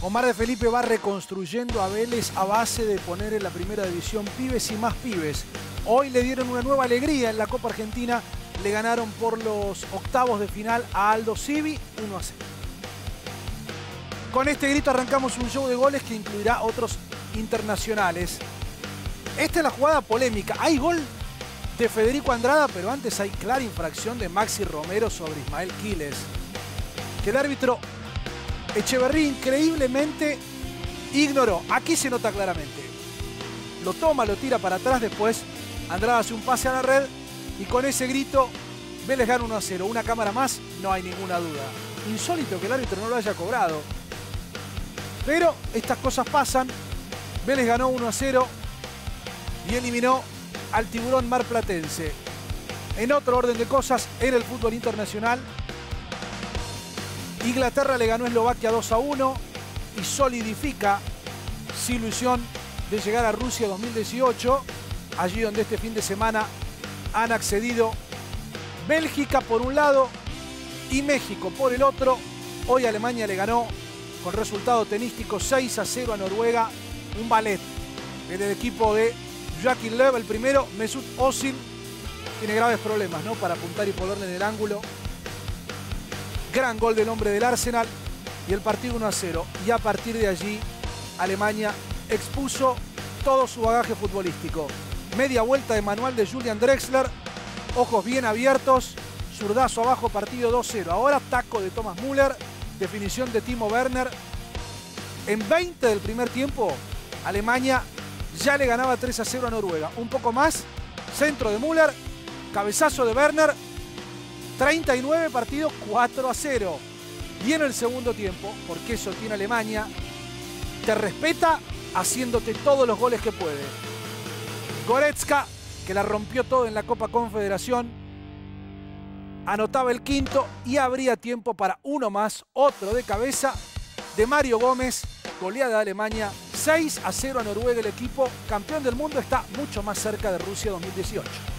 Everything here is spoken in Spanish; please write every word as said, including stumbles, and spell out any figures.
Omar de Felipe va reconstruyendo a Vélez a base de poner en la primera división pibes y más pibes. Hoy le dieron una nueva alegría en la Copa Argentina. Le ganaron por los octavos de final a Aldo Civi uno a cero. Con este grito arrancamos un show de goles que incluirá otros internacionales. Esta es la jugada polémica. Hay gol de Federico Andrada, pero antes hay clara infracción de Maxi Romero sobre Ismael Quiles, que el árbitro Echeverría increíblemente ignoró. Aquí se nota claramente. Lo toma, lo tira para atrás, después Andrada hace un pase a la red y con ese grito Vélez gana uno a cero. Una cámara más, no hay ninguna duda. Insólito que el árbitro no lo haya cobrado. Pero estas cosas pasan. Vélez ganó uno a cero y eliminó al tiburón marplatense. En otro orden de cosas, en el fútbol internacional, Inglaterra le ganó a Eslovaquia dos a uno y solidifica su ilusión de llegar a Rusia dos mil dieciocho, allí donde este fin de semana han accedido Bélgica por un lado y México por el otro. Hoy Alemania le ganó con resultado tenístico seis a cero a Noruega, un ballet en el equipo de Joachim Löw. El primero, Mesut Özil, tiene graves problemas, ¿no?, para apuntar y ponerle en el ángulo. Gran gol del hombre del Arsenal y el partido uno a cero. Y a partir de allí, Alemania expuso todo su bagaje futbolístico. Media vuelta de manual de Julian Drexler, ojos bien abiertos, zurdazo abajo, partido dos a cero. Ahora taco de Thomas Müller, definición de Timo Werner. En veinte del primer tiempo, Alemania ya le ganaba tres a cero a Noruega. Un poco más, centro de Müller, cabezazo de Werner, treinta y nueve, partido cuatro a cero. Viene el segundo tiempo, porque eso tiene Alemania. Te respeta haciéndote todos los goles que puede. Goretzka, que la rompió todo en la Copa Confederación, anotaba el quinto y habría tiempo para uno más, otro de cabeza de Mario Gómez. Goleada de Alemania, seis a cero a Noruega. El equipo campeón del mundo está mucho más cerca de Rusia dos mil dieciocho.